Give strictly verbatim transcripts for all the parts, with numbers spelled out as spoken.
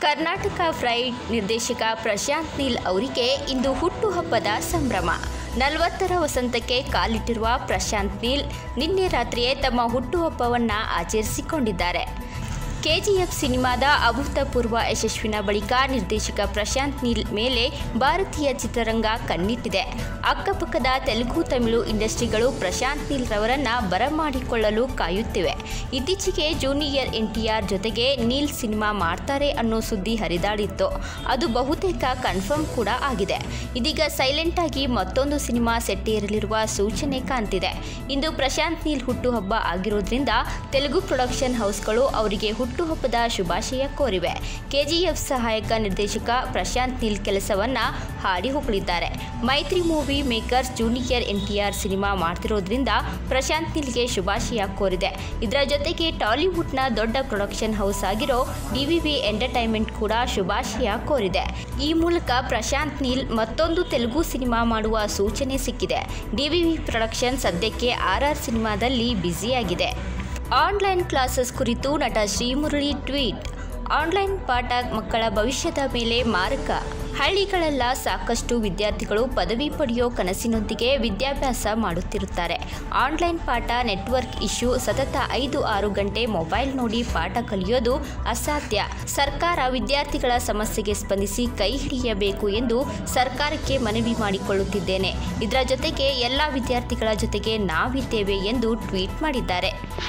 Karnataka fried ನಿರ್ದೇಶಕ ಪ್ರಶಾಂತ್ ನೀಲ್ ಅವರಿಗೆ ಇಂದು ಹುಟ್ಟುಹಬ್ಬದ ಸಂಭ್ರಮ. ನಲವತ್ತರ ವಸಂತಕ್ಕೆ ಕಾಲಿಟ್ಟಿರುವ ಪ್ರಶಾಂತ್ ನೀಲ್ ನಿನ್ನೆ ರಾತ್ರಿಯೇ ತಮ್ಮ ಹುಟ್ಟುಹಬ್ಬವನ್ನು ಆಚರಿಸಿಕೊಂಡಿದ್ದಾರೆ. ಕೆಜಿಎಫ್ ಸಿನಿಮಾದ ಅಭೂತಪೂರ್ವ ಯಶಸ್ವಿನ ಬಳಿಕ ನಿರ್ದೇಶಕ ಪ್ರಶಾಂತ್ ನೀಲ್ ಮೇಲೆ ಭಾರತೀಯ ಚಿತ್ರರಂಗ ಕಣ್ಣಿಟ್ಟಿದೆ. ಅಕ್ಕಪಕ್ಕದ ತೆಲುಗು ತಮಿಳು ಇಂಡಸ್ಟ್ರಿಗಳು ಪ್ರಶಾಂತ್ ನೀಲ್ ರವರನ್ನು ಬರಮಾಡಿಕೊಳ್ಳಲು ಕಾಯುತ್ತಿವೆ. ಇತ್ತೀಚೆಗೆ ಜೂನಿಯರ್ ಎನ್ಟಿಆರ್ ಜೊತೆಗೆ ನೀಲ್ ಸಿನಿಮಾ ಮಾಡ್ತಾರೆ ಅನ್ನೋ ಸುದ್ದಿ ಹರಿದಾಡಿತ್ತು. ಅದು ಬಹುತೇಕ ಕನ್ಫರ್ಮ್ ಕೂಡ ಆಗಿದೆ. ಇದೀಗ ಸೈಲೆಂಟ್ ಆಗಿ ಮತ್ತೊಂದು ಸಿನಿಮಾ ಸೆಟ್ಟೇರಲಿರುವ ಸೂಚನೆ ಕಾಣ್ತಿದೆ. ಇಂದು ಪ್ರಶಾಂತ್ ನೀಲ್ ಹುಟ್ಟುಹಬ್ಬ ಆಗಿರೋದ್ರಿಂದ ತೆಲುಗು ಪ್ರೊಡಕ್ಷನ್ ಹೌಸ್ಗಳು ಅವರಿಗೆ ಹುಟ್ಟುಹಬ್ಬದ ಶುಭಾಶಯ ಕೋರಿವೆ. ಕೆಜಿಎಫ್ ಸಹಾಯಕ ನಿರ್ದೇಶಕ ಪ್ರಶಾಂತ್ ನೀಲ್ ಕೆಲಸವನ್ನ ಹಾಡಿ ಹೊಗಳಿದ್ದಾರೆ. Mythri movie makers junior NTR cinema ಮಾಡ್ತಿರೋದ್ರಿಂದ ಪ್ರಶಾಂತ್ ನೀಲ್ಗೆ ಶುಭಾಶಯ ಕೋರಿದೆ. ಇದರ ಜೊತೆಗೆ ಟಾಲಿವುಡ್ನ ದೊಡ್ಡ ಪ್ರೊಡಕ್ಷನ್ ಹೌಸ್ ಆಗಿರೋ ಡಿವಿವಿ ಎಂಟರ್ಟೈನ್ಮೆಂಟ್ ಕೂಡ ಶುಭಾಶಯ ಕೋರಿದೆ. ಈ ಮೂಲಕ ಪ್ರಶಾಂತ್ ನೀಲ್ ಮತ್ತೊಂದು ತೆಲುಗು ಸಿನಿಮಾ ಮಾಡುವ ಸೂಚನೆ ಸಿಕ್ಕಿದೆ. ಡಿವಿವಿ ಪ್ರೊಡಕ್ಷನ್ ಸದ್ಯಕ್ಕೆ ಆರ್ ಆರ್ ಸಿನಿಮಾದಲ್ಲಿ ಬ್ಯುಸಿಯಾಗಿದೆ. ಆನ್ಲೈನ್ ಕ್ಲಾಸಸ್ ಕುರಿತು ನಟ ಶ್ರೀಮುರಳಿ ಟ್ವೀಟ್. ಆನ್ಲೈನ್ ಪಾಠ ಮಕ್ಕಳ ಭವಿಷ್ಯದ ಮೇಲೆ ಮಾರಕ. ಹಳ್ಳಿಗಳೆಲ್ಲ ಸಾಕಷ್ಟು ವಿದ್ಯಾರ್ಥಿಗಳು ಪದವಿ ಪಡೆಯೋ ಕನಸಿನೊಂದಿಗೆ ವಿದ್ಯಾಭ್ಯಾಸ ಮಾಡುತ್ತಿರುತ್ತಾರೆ. ಆನ್ಲೈನ್ ಪಾಠ ನೆಟ್ವರ್ಕ್ ಇಶ್ಯೂ, ಸತತ ಐದು ಆರು ಗಂಟೆ ಮೊಬೈಲ್ ನೋಡಿ ಪಾಠ ಕಲಿಯೋದು ಅಸಾಧ್ಯ. ಸರ್ಕಾರ ವಿದ್ಯಾರ್ಥಿಗಳ ಸಮಸ್ಯೆಗೆ ಸ್ಪಂದಿಸಿ ಕೈ ಹಿಡಿಯಬೇಕು ಎಂದು ಸರ್ಕಾರಕ್ಕೆ ಮನವಿ ಮಾಡಿಕೊಳ್ಳುತ್ತಿದ್ದೇನೆ. ಇದರ ಜೊತೆಗೆ ಎಲ್ಲ ವಿದ್ಯಾರ್ಥಿಗಳ ಜೊತೆಗೆ ನಾವಿದ್ದೇವೆ ಎಂದು ಟ್ವೀಟ್ ಮಾಡಿದ್ದಾರೆ.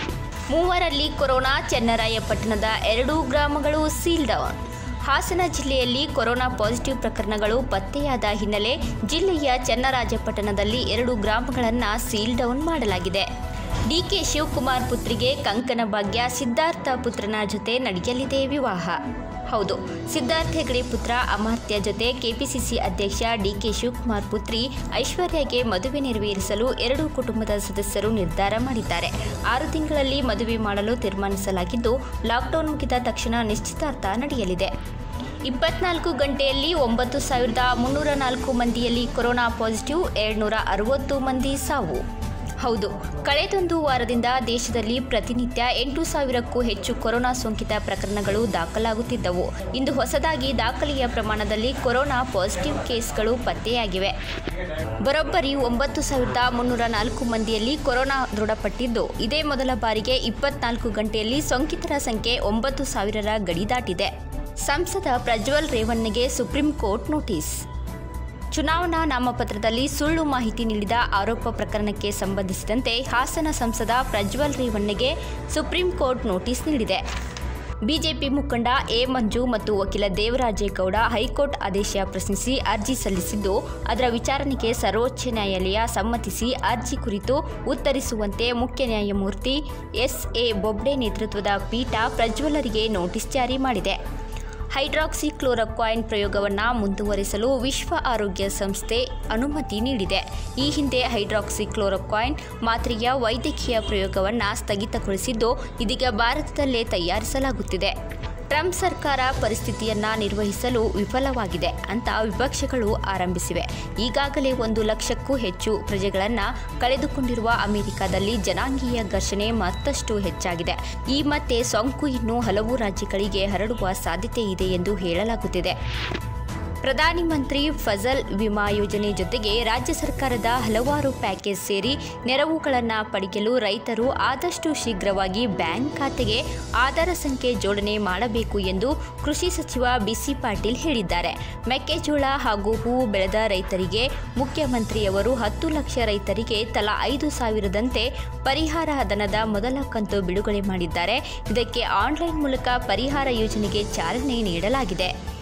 ಮೂವರಲ್ಲಿ ಕೊರೋನಾ. ಚನ್ನರಾಯಪಟ್ಟಣದ ಎರಡು ಗ್ರಾಮಗಳು ಸೀಲ್ ಡೌನ್. ಹಾಸನ ಜಿಲ್ಲೆಯಲ್ಲಿ ಕೊರೋನಾ ಪಾಸಿಟಿವ್ ಪ್ರಕರಣಗಳು ಪತ್ತೆಯಾದ ಹಿನ್ನೆಲೆ ಜಿಲ್ಲೆಯ ಚನ್ನರಾಜಪಟ್ಟಣದಲ್ಲಿ ಎರಡು ಗ್ರಾಮಗಳನ್ನು ಸೀಲ್ ಡೌನ್ ಮಾಡಲಾಗಿದೆ. ಡಿಕೆ ಶಿವಕುಮಾರ್ ಪುತ್ರಿಗೆ ಕಂಕಣ ಭಾಗ್ಯ. ಸಿದ್ಧಾರ್ಥ ಪುತ್ರನ ಜೊತೆ ನಡೆಯಲಿದೆ ವಿವಾಹ. ಹೌದು, ಸಿದ್ಧಾರ್ಥ ಹೆಗಡೆ ಪುತ್ರ ಅಮರ್ತ್ಯ ಜೊತೆ ಕೆಪಿಸಿಸಿ ಅಧ್ಯಕ್ಷ ಡಿಕೆ ಶಿವಕುಮಾರ್ ಪುತ್ರಿ ಐಶ್ವರ್ಯಗೆ ಮದುವೆ ನೆರವೇರಿಸಲು ಎರಡೂ ಕುಟುಂಬದ ಸದಸ್ಯರು ನಿರ್ಧಾರ ಮಾಡಿದ್ದಾರೆ. ಆರು ತಿಂಗಳಲ್ಲಿ ಮದುವೆ ಮಾಡಲು ತೀರ್ಮಾನಿಸಲಾಗಿದ್ದು, ಲಾಕ್ಡೌನ್ ಮುಗಿದ ತಕ್ಷಣ ನಿಶ್ಚಿತಾರ್ಥ ನಡೆಯಲಿದೆ. ಇಪ್ಪತ್ನಾಲ್ಕು ಗಂಟೆಯಲ್ಲಿ ಒಂಬತ್ತು ಸಾವಿರದ ಮುನ್ನೂರ ನಾಲ್ಕು ಮಂದಿಯಲ್ಲಿ ಕೊರೋನಾ ಪಾಸಿಟಿವ್, ಏಳ್ನೂರ ಅರವತ್ತು ಮಂದಿ ಸಾವು. ಹೌದು, ಕಳೆದೊಂದು ವಾರದಿಂದ ದೇಶದಲ್ಲಿ ಪ್ರತಿನಿತ್ಯ ಎಂಟು ಸಾವಿರಕ್ಕೂ ಹೆಚ್ಚು ಕೊರೋನಾ ಸೋಂಕಿತ ಪ್ರಕರಣಗಳು ದಾಖಲಾಗುತ್ತಿದ್ದವು. ಇಂದು ಹೊಸದಾಗಿ ದಾಖಲೆಯ ಪ್ರಮಾಣದಲ್ಲಿ ಕೊರೋನಾ ಪಾಸಿಟಿವ್ ಕೇಸ್ಗಳು ಪತ್ತೆಯಾಗಿವೆ. ಬರೋಬ್ಬರಿ ಒಂಬತ್ತು ಸಾವಿರದ ಮುನ್ನೂರ ನಾಲ್ಕು ಮಂದಿಯಲ್ಲಿ ಕೊರೋನಾ ದೃಢಪಟ್ಟಿದ್ದು, ಇದೇ ಮೊದಲ ಬಾರಿಗೆ ಇಪ್ಪತ್ನಾಲ್ಕು ಗಂಟೆಯಲ್ಲಿ ಸೋಂಕಿತರ ಸಂಖ್ಯೆ ಒಂಬತ್ತು ಸಾವಿರರ ಗಡಿ ದಾಟಿದೆ. ಸಂಸದ ಪ್ರಜ್ವಲ್ ರೇವಣ್ಣಗೆ ಸುಪ್ರೀಂ ಕೋರ್ಟ್ ನೋಟಿಸ್. ಚುನಾವಣಾ ನಾಮಪತ್ರದಲ್ಲಿ ಸುಳ್ಳು ಮಾಹಿತಿ ನೀಡಿದ ಆರೋಪ ಪ್ರಕರಣಕ್ಕೆ ಸಂಬಂಧಿಸಿದಂತೆ ಹಾಸನ ಸಂಸದ ಪ್ರಜ್ವಲ್ ರೇವಣ್ಣಗೆ ಸುಪ್ರೀಂ ಕೋರ್ಟ್ ನೋಟಿಸ್ ನೀಡಿದೆ. ಬಿಜೆಪಿ ಮುಖಂಡ ಎ ಮಂಜು ಮತ್ತು ವಕೀಲ ದೇವರಾಜೇಗೌಡ ಹೈಕೋರ್ಟ್ ಆದೇಶ ಪ್ರಶ್ನಿಸಿ ಅರ್ಜಿ ಸಲ್ಲಿಸಿದ್ದು, ಅದರ ವಿಚಾರಣೆಗೆ ಸರ್ವೋಚ್ಚ ನ್ಯಾಯಾಲಯ ಸಮ್ಮತಿಸಿ ಅರ್ಜಿ ಕುರಿತು ಉತ್ತರಿಸುವಂತೆ ಮುಖ್ಯ ನ್ಯಾಯಮೂರ್ತಿ ಎಸ್ ಎ ಬೊಬ್ಡೆ ನೇತೃತ್ವದ ಪೀಠ ಪ್ರಜ್ವಲರಿಗೆ ನೋಟಿಸ್ ಜಾರಿ ಮಾಡಿದೆ. ಹೈಡ್ರಾಕ್ಸಿ ಕ್ಲೋರೋಕ್ವೈನ್ ಪ್ರಯೋಗವನ್ನು ಮುಂದುವರಿಸಲು ವಿಶ್ವ ಆರೋಗ್ಯ ಸಂಸ್ಥೆ ಅನುಮತಿ ನೀಡಿದೆ. ಈ ಹಿಂದೆ ಹೈಡ್ರಾಕ್ಸಿ ಕ್ಲೋರೋಕ್ವೈನ್ ಮಾತ್ರೆಯ ವೈದ್ಯಕೀಯ ಪ್ರಯೋಗವನ್ನು ಸ್ಥಗಿತಗೊಳಿಸಿದ್ದು, ಇದೀಗ ಭಾರತದಲ್ಲೇ ತಯಾರಿಸಲಾಗುತ್ತಿದೆ. ಟ್ರಂಪ್ ಸರ್ಕಾರ ಪರಿಸ್ಥಿತಿಯನ್ನು ನಿರ್ವಹಿಸಲು ವಿಫಲವಾಗಿದೆ ಅಂತ ವಿಪಕ್ಷಗಳು ಆರಂಭಿಸಿವೆ. ಈಗಾಗಲೇ ಒಂದು ಲಕ್ಷಕ್ಕೂ ಹೆಚ್ಚು ಪ್ರಜೆಗಳನ್ನು ಕಳೆದುಕೊಂಡಿರುವ ಅಮೆರಿಕದಲ್ಲಿ ಜನಾಂಗೀಯ ಘರ್ಷಣೆ ಮತ್ತಷ್ಟು ಹೆಚ್ಚಾಗಿದೆ. ಈ ಮತ್ತೆ ಸೋಂಕು ಇನ್ನೂ ಹಲವು ರಾಜ್ಯಗಳಿಗೆ ಹರಡುವ ಸಾಧ್ಯತೆ ಇದೆ ಎಂದು ಹೇಳಲಾಗುತ್ತಿದೆ. ಪ್ರಧಾನಿ ಮಂತ್ರಿ ಫಸಲ್ ವಿಮಾ ಯೋಜನೆ ಜೊತೆಗೆ ರಾಜ್ಯ ಸರ್ಕಾರದ ಹಲವಾರು ಪ್ಯಾಕೇಜ್ ಸೇರಿ ನೆರವುಗಳನ್ನು ಪಡೆಯಲು ರೈತರು ಆದಷ್ಟು ಶೀಘ್ರವಾಗಿ ಬ್ಯಾಂಕ್ ಖಾತೆಗೆ ಆಧಾರ ಸಂಖ್ಯೆ ಜೋಡಣೆ ಮಾಡಬೇಕು ಎಂದು ಕೃಷಿ ಸಚಿವ ಬಿಸಿ ಪಾಟೀಲ್ ಹೇಳಿದ್ದಾರೆ. ಮೆಕ್ಕೆಜೋಳ ಹಾಗೂ ಹೂವು ಬೆಳೆದ ರೈತರಿಗೆ ಮುಖ್ಯಮಂತ್ರಿಯವರು ಹತ್ತು ಲಕ್ಷ ರೈತರಿಗೆ ತಲಾ ಐದು ಸಾವಿರದಂತೆ ಪರಿಹಾರ ಧನದ ಮೊದಲ ಕಂತು ಬಿಡುಗಡೆ ಮಾಡಿದ್ದಾರೆ. ಇದಕ್ಕೆ ಆನ್ಲೈನ್ ಮೂಲಕ ಪರಿಹಾರ ಯೋಜನೆಗೆ ಚಾಲನೆ ನೀಡಲಾಗಿದೆ.